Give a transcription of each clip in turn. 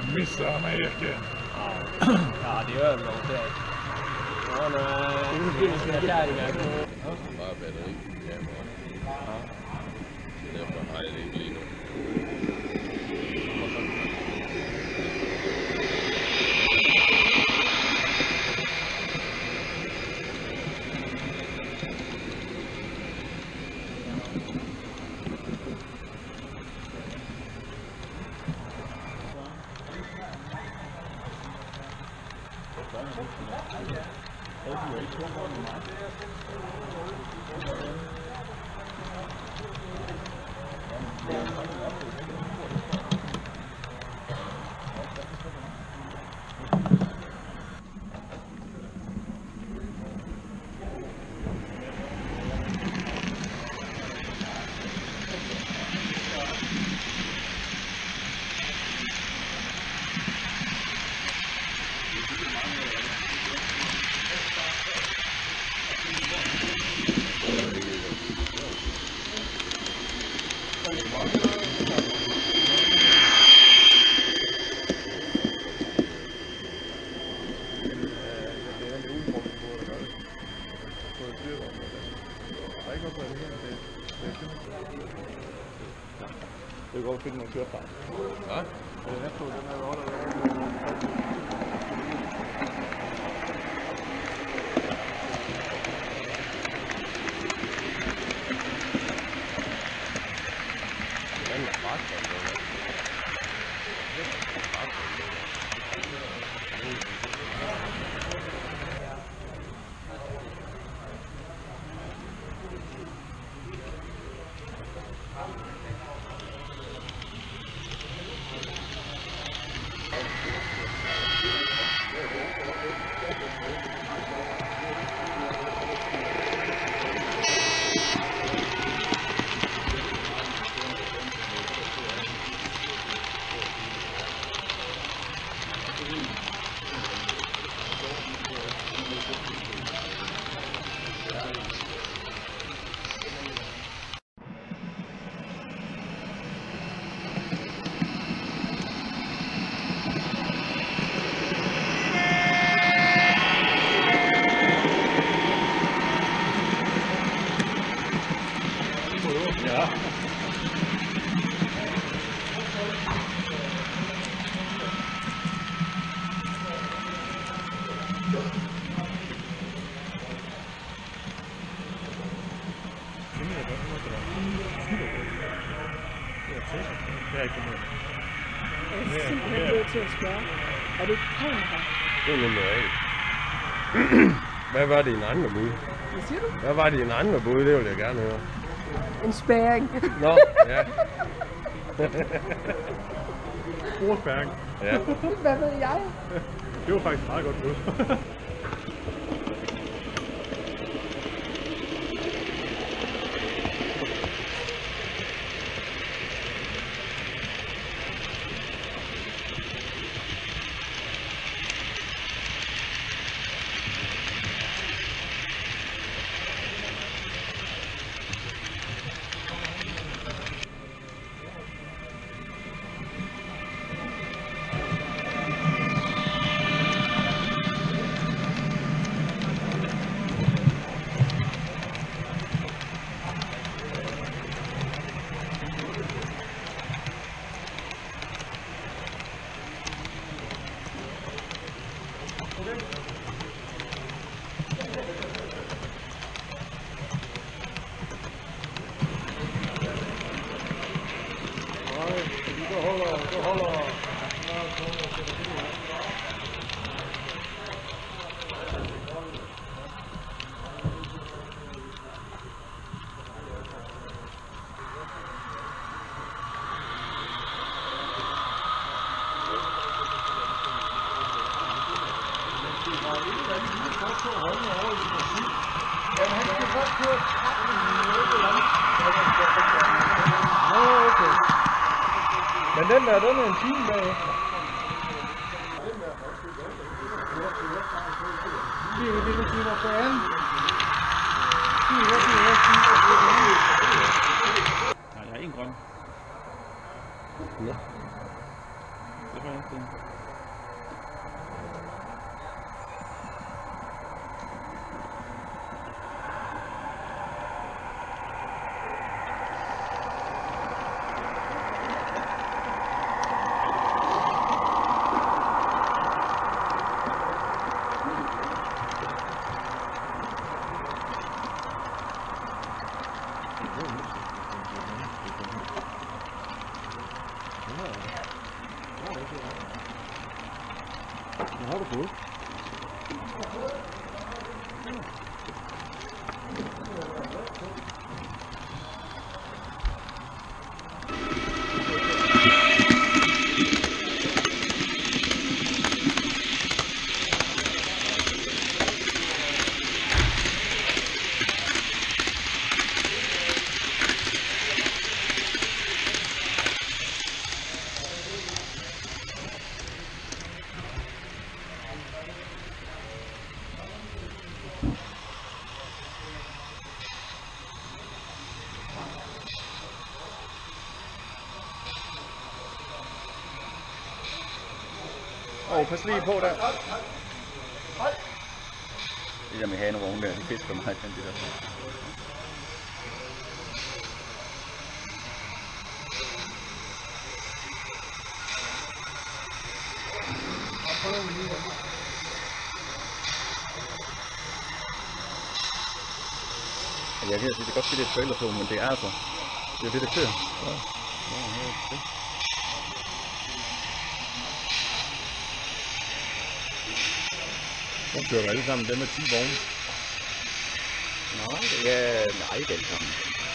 Missar med Eke. Ja, det gör de nog säkert. Ja, nu sina kärringar. Bare batteri i kameraet. Ja. Så derfor har jeg det ikke lige nu. Det går fint, man kører fra. Hvad? Jeg tror, den er godt. Den er faktisk noget. Ja. Det er ikke noget. Jeg er simpelthen nødt til at spørge. Er det et kamera? Det er nummer 1. Hvad var det i en anden bud? Hvad siger du? Hvad var det i en anden bud? Det vil jeg gerne høre. En spæring. Nå, ja. Sporspæring. Ja. Hvad ved jeg? Det var faktisk meget godt bud. Okay. Men den der, den er en time bagefter. Nej, jeg har en grøn. Nå. Det var fint. Hvad har du fået? Pas lige på der. Det der med hanevogne der, de fisker meget den det der. Jeg kan sige, det kan godt sige, det er trailer på, men det er altså, det er det, der kører. Ja. De kører alle sammen, dem med 10 vogne. Nej, ikke alle sammen.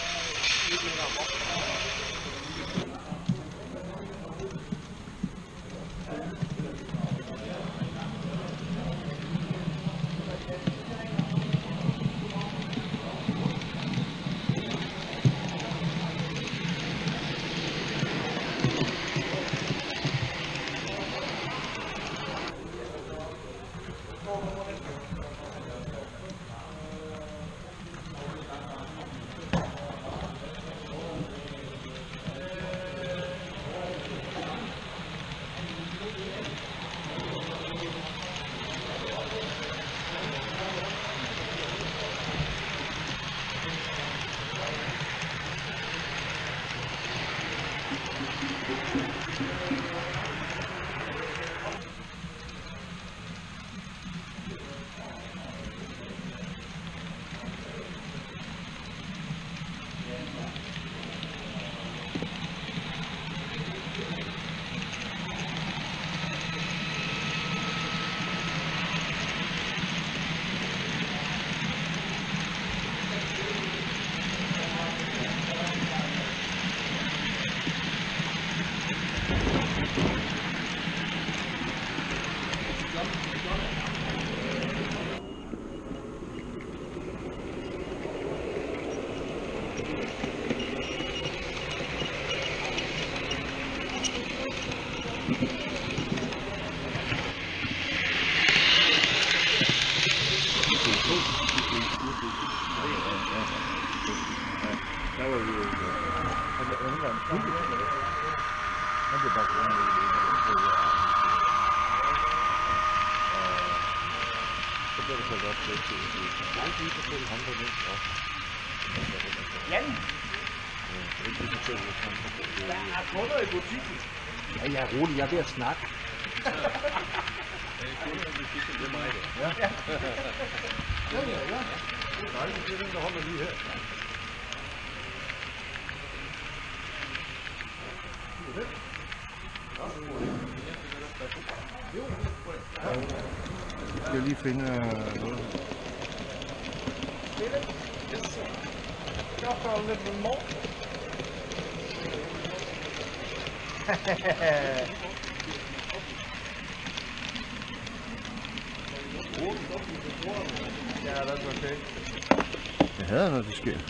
Der var jo han var en kæmpe. Han blev bare kommet så blev det så godt til alle de forskellige andre mænd også. Jan! Ikke de forskellige andre. Der er kunder i butikken. Ja, jeg er rolig, jeg er ved at snakke. Det er mig det. Ja. Ja. Nej, det er den, der holder lige her. Jeg skal lige finde noget. Jeg får lidt mor. Ja, det er okay. Jeg hader, når det sker.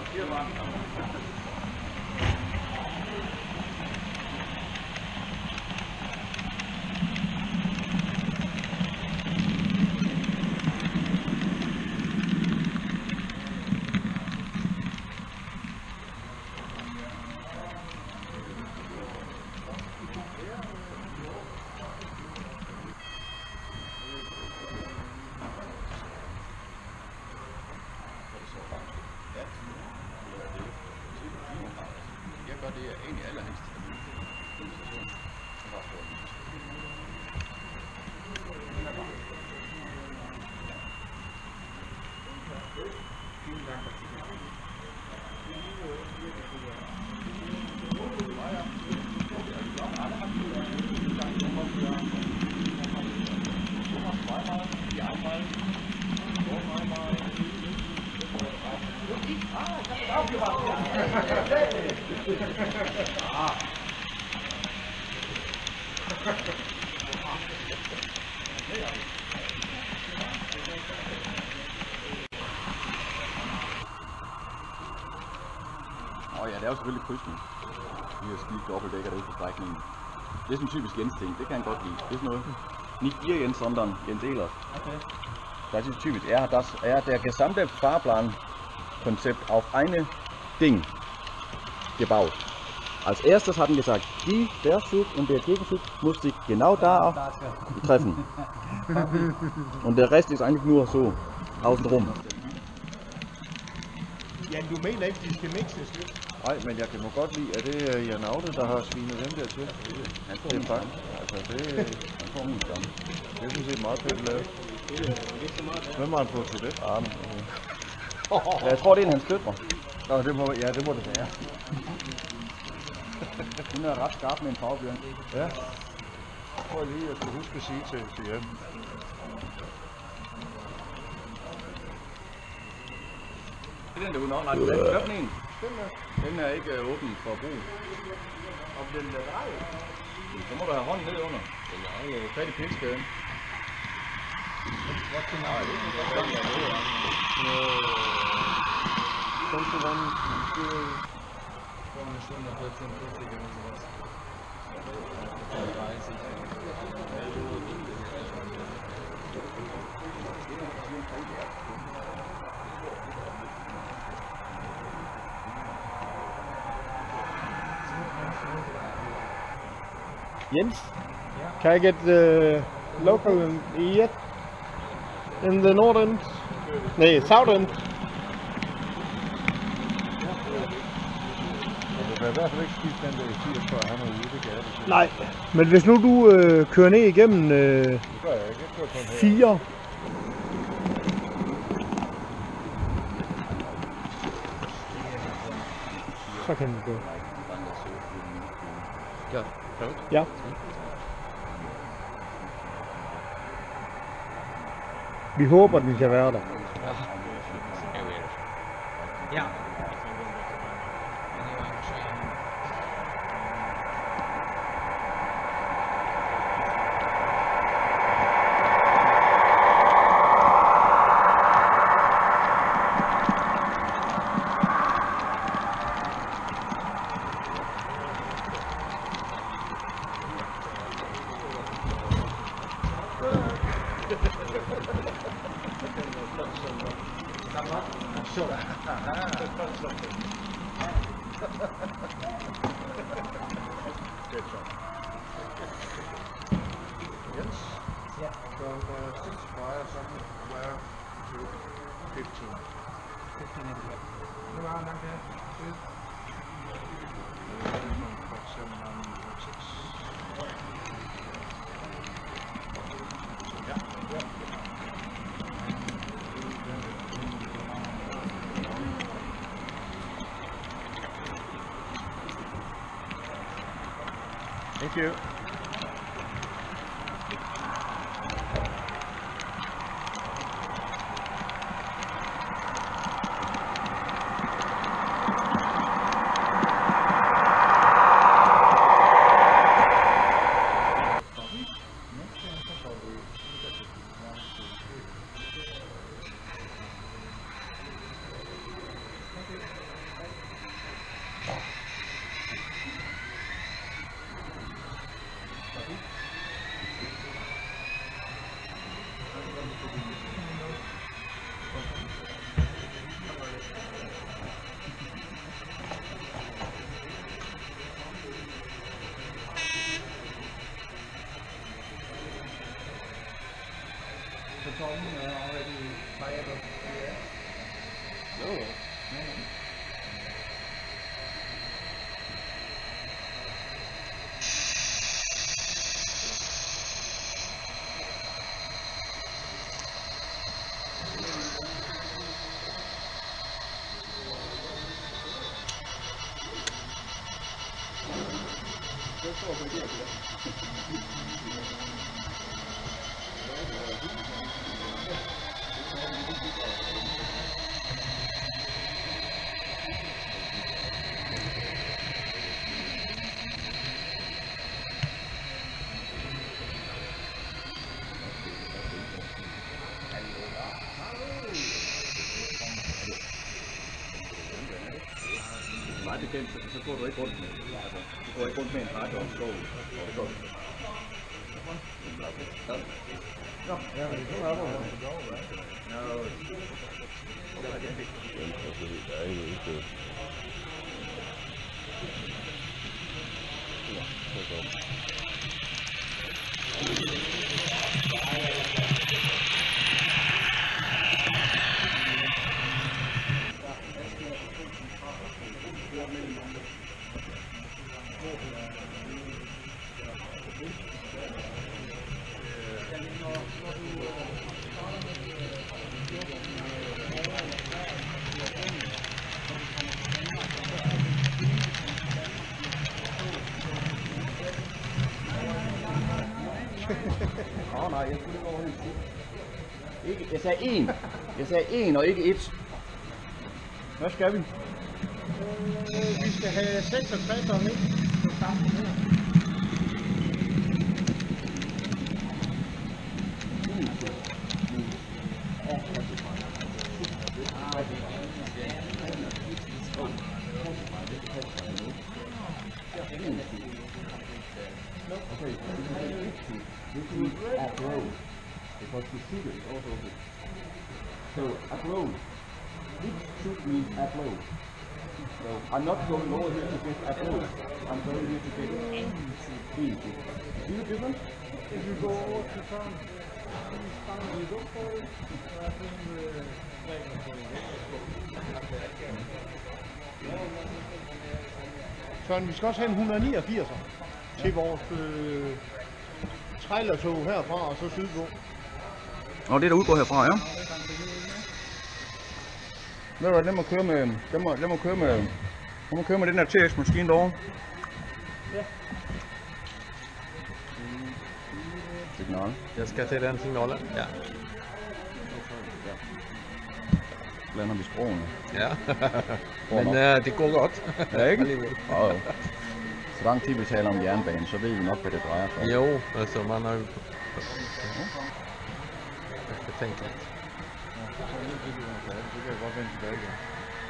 Det er egentlig allerhelst. Ja, det er jo selvfølgelig krydsning. Vi har skidt dobbeltdækker derude på strækningen. Det er sådan en typisk Jens ting, det kan han godt lide. Det er sådan noget. Nicht ihr Jens, sondern Jens Ehlers. Okay. Das ist typisch. Er hat der gesamte Fahrplankonzept auf eine Ding gebaut. Als erstes hat er gesagt, der Zug und der Gegenzug muss sich genau da treffen. Und der Rest ist eigentlich nur so, außenrum. Ja, du mener ikke, de skal mixes lidt? Nej, men jeg kan godt lide, at det er Jan Aude, der har svinet dem der til. Han får min fang. Altså, han får min stamme. Det er sådan set meget pænt lavet. Hvem har han fået til det? Jeg tror, det er en hans døtre. Nå, det må det være. Hun er ret skarp med en farveblyant. Ja. Jeg tror lige, jeg skal huske at sige til Jan. Det er den derude. Nej, du har ikke købt en. Den er ikke åben for brug. Om den er drej? Så må du have hånden ned under. Eller fat i pilskæden. Nej, det er ikke godt. Kommst du ran? Eine Stunde 14:40 oder sowas. 30. Jens, can I get the local yet in the north end? Nej, south end. Jeg kan i hvert fald ikke skifte den der i 80, før han er ude, det kan jeg det. Nej, men hvis nu du kører ned igennem Det gør jeg ikke, jeg kører kun her. 4. Så kan det gå. Ja. Vi håber, den kan være der. Ja. Jens? Yeah. So the 6 wires somewhere to 15. 15 in the Nu var han der. Thank you. Meget bekendt, så går du ikke rundt med. Altså, du går ikke rundt med en pakke og en skål. No, yeah, it's all over. No. Nej, jeg skulle ikke over en tid. Ikke, jeg sagde én. Jeg sagde én og ikke et. Hvad skal vi? Vi skal have 66 og 9. Okay, this is upload because the sugar is also good. So upload. This should mean upload. So I'm not going over here to get upload. I'm going here to get bean. See the difference? If you go over to town, you go for it. Søren, vi skal også have en 189'er til vores trailertog herfra og så sydpå. Det er der udgår herfra, ja. Ved du, den må køre med den her TX-maskine derovre. Ja. Signal. Jeg skal til den signal. Ja. Blander vi sprogene. Ja. Men det går godt. Ja, ikke? Ja. Så lang tid vi taler om jernbanen, så ved vi nok, hvad det drejer sig om. Jo, altså man har jo... Jeg skal tænke lidt. Det kan jeg godt vende tilbage igen.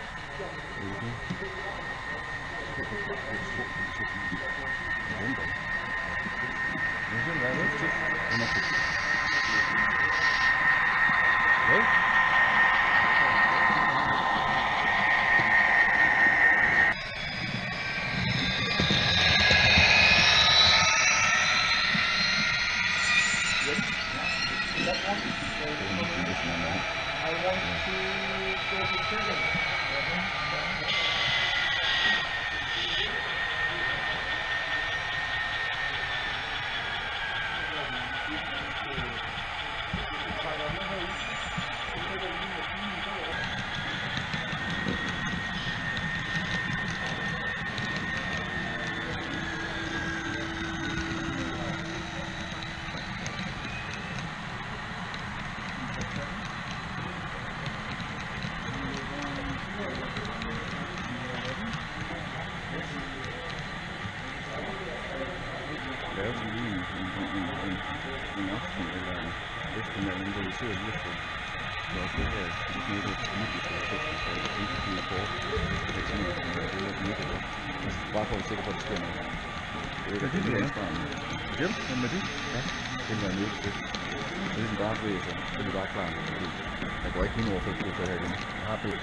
Lave sådan lige en aften eller eftermiddag, hvor vi ser lige på. Så også det her, det er lidt virkelig for at sætte sig, så det er ikke kort. Det er sådan, at det er lidt nyt, eller? Bare for at være sikker på, at det sker noget. Det er ikke det ansvar. Hjælp, hvad med det? Ja, det vil være nødt til. Det er ligesom bare at bevæge sig, så er det bare klar. Jeg går ikke 100 år for at det her igen. Jeg har bedt.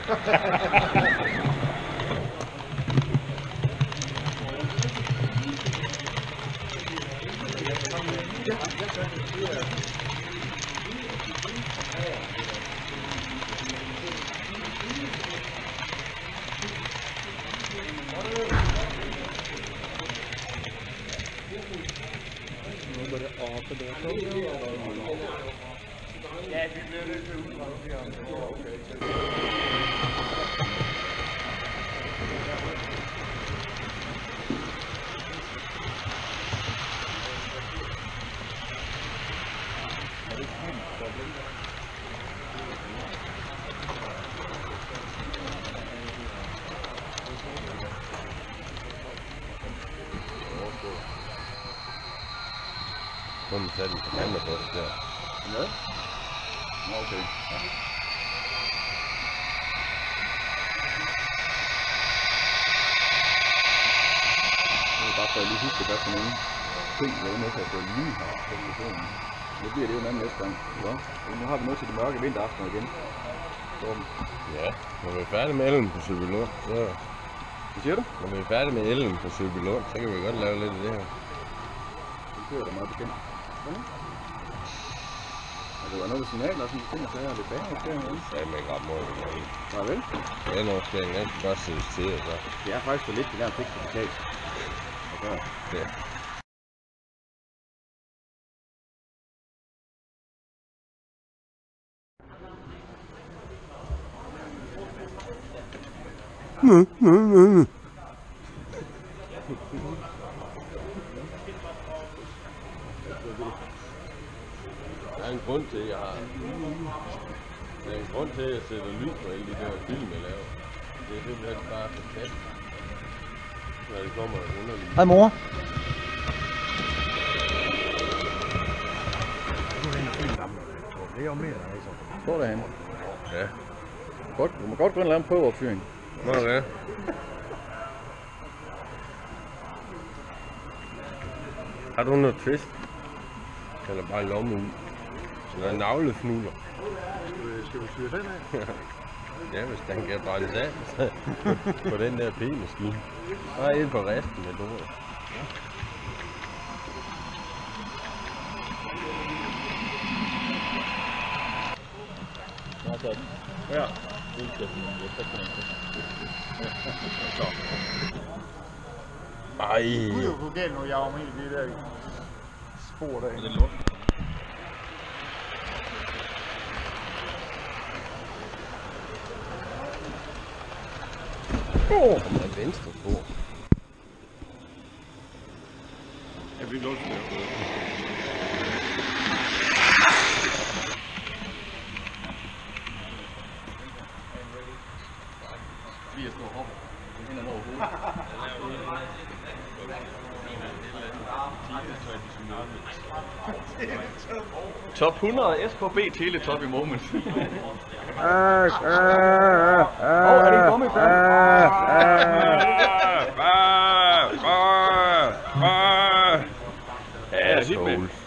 Nu må sætte den på anden først der. Ja. Okay. Ja. Det er bare for at lige huske, at der er sådan nogle ting, der er med til at få lige her på telefonen. Nu bliver det jo en anden næste gang. Ja. Nu har vi noget til de mørke vinteraftener igen. Ja, når vi er færdige med ellen på Søbylund, så... Hvad siger du? Når vi er færdige med ellen på Søbylund, så kan vi godt lave lidt af det her. Det kører da meget bekendt. Og det var noget med signaler og sådan nogle ting, og så er lidt baneopskæring. Ja, men ikke ret meget. Nej vel? Baneopskæring, den skal godt sættes til, så... Det er faktisk for lidt, det der fik for betalt. Ja. Der er en grund til, at jeg har... Der er en grund til, at jeg sætter lyd på alle de der film, jeg laver. Det er simpelthen bare fantastisk, når det kommer underligt. Hej mor. Det er jo mere, altså. Står derhen. Ja. Godt, du må godt gå ind og lave en prøveopfyring. Må du det? Har du noget twist? Eller bare lommeuge? Eller navlefnuller? Skal vi syre den af? Ja, hvis den kan brændes af på den der p-maskine. Bare ind på resten med lort. Ja. Ej. Det kunne jo gå galt, når jeg var med i det der spor der. Det er lort. Kommer der venstre spor. Jeg fik lov til det. Fordi jeg står og hopper. Ind og over hovedet. Top 100 SKB Teletop i moment. Er det en gummiband? Assholes.